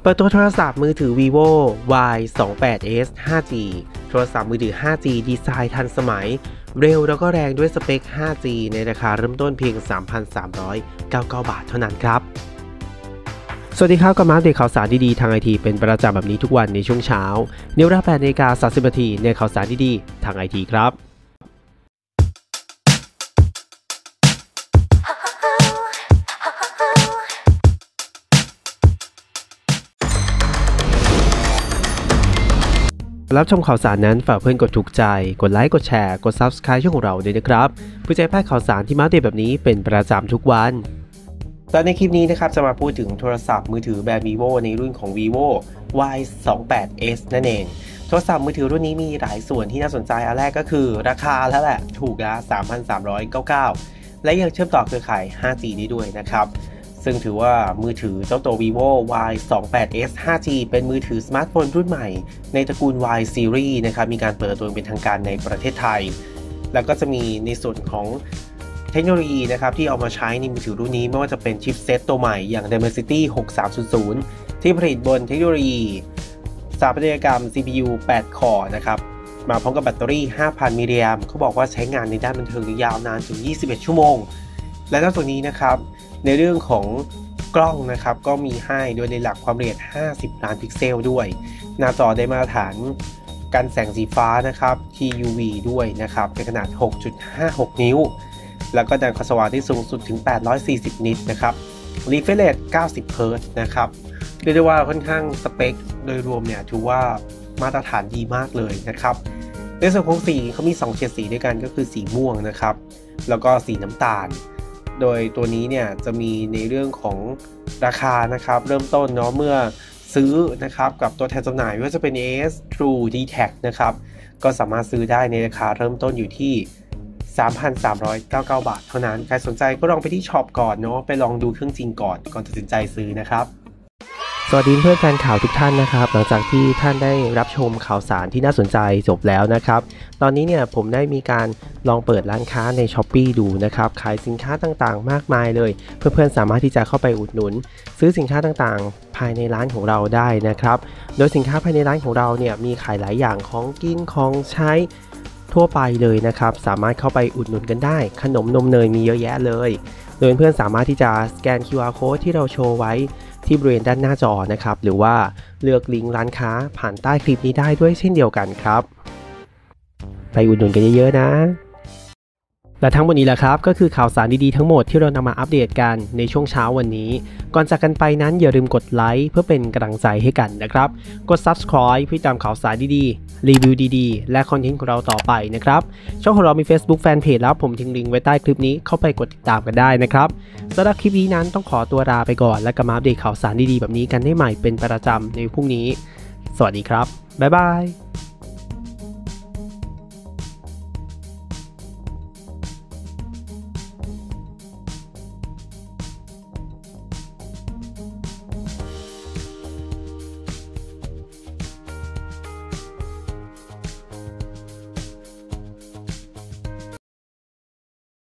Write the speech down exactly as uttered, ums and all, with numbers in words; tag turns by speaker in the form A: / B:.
A: เปิดตัวโทรศัพท์มือถือ vivo วาย สองแปดเอส ห้าจี โทรศัพท์มือถือ ห้าจี ดีไซน์ทันสมัยเร็วแล้วก็แรงด้วยสเปค ห้าจี ในราคาเริ่มต้นเพียง สามพันสามร้อยเก้าสิบเก้า บาทเท่านั้นครับสวัสดีครับกับมาอัปเดตข่าวสารดีๆทางไอทีเป็นประจำแบบนี้ทุกวันในช่วงเช้าในเวลา แปดนาฬิกาสามสิบนาทีในข่าวสารดีๆทางไอทีครับรับชมข่าวสารนั้นฝากเพื่อนกดถูกใจกดไลค์กดแชร์กด ซับสไครบ์ ช่องของเราด้วยนะครับเพื่อจะพลาดข่าวสารที่มาอัปเดตแบบนี้เป็นประจำทุกวันและในคลิปนี้นะครับจะมาพูดถึงโทรศัพท์มือถือแบรนด์ vivo ในรุ่นของ vivo วาย สองแปดเอส นั่นเองโทรศัพท์มือถือรุ่นนี้มีหลายส่วนที่น่าสนใจอันแรกก็คือราคาแล้วแหละถูกนะ สามพันสามร้อยเก้าสิบเก้า และยังเชื่อมต่อเครือข่าย ห้าจี ได้ด้วยนะครับซึ่งถือว่ามือถือเจ้าตัว vivo วาย สองแปดเอส ห้าจี เป็นมือถือสมาร์ทโฟนรุ่นใหม่ในตระกูล Y Series นะครับมีการเปิดตัวเป็นทางการในประเทศไทยแล้วก็จะมีในส่วนของเทคโนโลยีนะครับที่เอามาใช้ในมือถือรุ่นนี้ไม่ว่าจะเป็นชิปเซตตัวใหม่อย่าง Dimensity หกสามศูนย์ศูนย์ ที่ผลิตบนเทคโนโลยีสถาปัตยกรรม ซี พี ยู แปด คอร์นะครับมาพร้อมกับแบตเตอรี่ ห้าพัน มิลลิแอมป์เขาบอกว่าใช้งานในด้านบันเทิงยาวนานถึงยี่สิบเอ็ดชั่วโมงและนอกจากนี้นะครับในเรื่องของกล้องนะครับก็มีให้โดยในหลักความละเอียดห้าสิบล้านพิกเซลด้วยหน้าจอได้มาตรฐานกันแสงสีฟ้านะครับ ที ยู วี ด้วยนะครับเป็นขนาด หกจุดห้าหก นิ้วแล้วก็แสงสว่างที่สูงสุดถึงแปดร้อยสี่สิบนิตนะครับ Refresh Rate เก้าสิบ เฮิร์ตซ์นะครับเรียกได้ว่าค่อนข้างสเปคโดยรวมเนี่ยถือว่ามาตรฐานดีมากเลยนะครับในส่วนของสีเขามีสองเฉดสีด้วยกันก็คือสีม่วงนะครับแล้วก็สีน้ำตาลโดยตัวนี้เนี่ยจะมีในเรื่องของราคานะครับเริ่มต้นเนาะเมื่อซื้อนะครับกับตัวแทนจำหน่ายไม่ว่าจะเป็น เอ เอส True ดี แท็ก นะครับก็สามารถซื้อได้ในราคาเริ่มต้นอยู่ที่ สามพันสามร้อยเก้าสิบเก้า บาทเท่านั้นใครสนใจก็ลองไปที่ช็อปก่อนเนาะไปลองดูเครื่องจริงก่อนก่อนตัดสินใจซื้อนะครับสวัสดีเพื่อนแฟนข่าวทุกท่านนะครับหลังจากที่ท่านได้รับชมข่าวสารที่น่าสนใจจบแล้วนะครับตอนนี้เนี่ยผมได้มีการลองเปิดร้านค้าใน Shopee ดูนะครับขายสินค้าต่างๆมากมายเลยเพื่อนๆสามารถที่จะเข้าไปอุดหนุนซื้อสินค้าต่างๆภายในร้านของเราได้นะครับโดยสินค้าภายในร้านของเราเนี่ยมีขายหลายอย่างของกินของใช้ทั่วไปเลยนะครับสามารถเข้าไปอุดหนุนกันได้ขนมนมเนยมีเยอะแยะเลยโดยเพื่อนสามารถที่จะสแกน คิว อาร์ Code ที่เราโชว์ไว้ที่บริเวณด้านหน้าจอนะครับหรือว่าเลือกลิงก์ร้านค้าผ่านใต้คลิปนี้ได้ด้วยเช่นเดียวกันครับไปอุดหนุนกันเยอะๆนะและทั้งหมดนี้แหละครับก็คือข่าวสารดีๆทั้งหมดที่เรานำมาอัปเดตกันในช่วงเช้าวันนี้ก่อนจากกันไปนั้นอย่าลืมกดไลค์เพื่อเป็นกำลังใจให้กันนะครับกด ซับสไครบ์ เพื่อตามข่าวสารดีๆรีวิวดีๆและคอนเทนต์ของเราต่อไปนะครับช่องของเรามี Facebook Fanpage แล้วผมทิ้งลิงก์ไว้ใต้คลิปนี้เข้าไปกดติดตามกันได้นะครับสำหรับคลิปนี้นั้นต้องขอตัวลาไปก่อนและกลับมาอัปเดตข่าวสารดีๆแบบนี้กันได้ใหม่เป็นประจำในพรุ่งนี้สวัสดีครับบ๊ายบาย